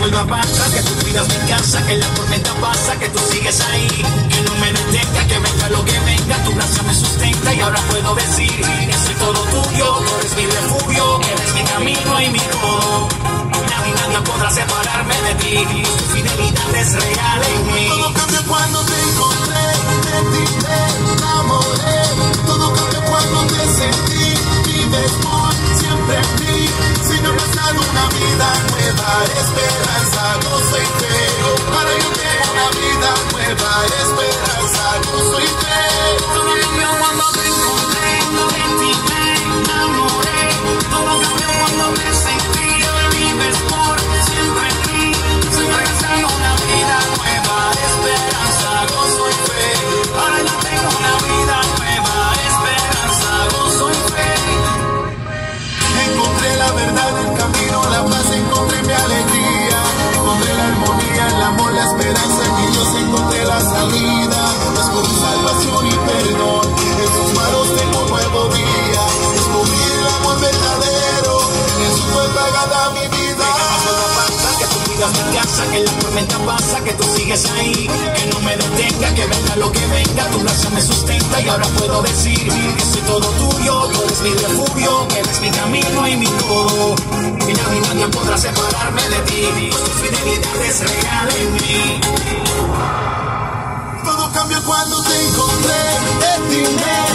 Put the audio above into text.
vuelva para atrás, que tú cuidas mi casa, que la tormenta pasa, que tú sigues ahí, que no me detenga, que venga lo que venga, tu gracia me sustenta y ahora puedo decir que soy todo tuyo, tú eres mi refugio, que eres mi camino y mi todo. Nadie podrá separarme de ti, tu fidelidad es real en mí. Todo cambió cuando te encontré, de ti me enamoré. Todo cambió cuando te sentí, vives por siempre en mí. Señor, me has dado una vida nueva, esperanza, gozo y fe. Para yo tengo una vida nueva, esperanza, gozo y fe. Todo cambió cuando te encontré, de ti me enamoré. Todo cambió cuando te sentí, vives por siempre en mí. Señor, me has dado una vida nueva, esperanza, gozo y fe. Ahora yo tengo una vida nueva, esperanza, gozo y fe. Encontré la verdad, el camino, la paz, encontré mi alegría. Encontré la armonía, el amor, la esperanza, en Dios encontré la salida. Descubrí salvación y perdón, en sus manos tengo un nuevo día. Descubrí el amor verdadero, en Jesús fue pagada mi vida. Que tú cuidas mi casa, que la tormenta pasa, que tú sigues ahí, que no me detenga, que venga lo que venga, tu gracia me sustenta y ahora puedo decir que soy todo tuyo, tú eres mi refugio, que eres mi camino y mi todo. Y nadie podrá separarme de ti, pues tu fidelidad es real en mí. Todo cambió cuando te encontré, de ti me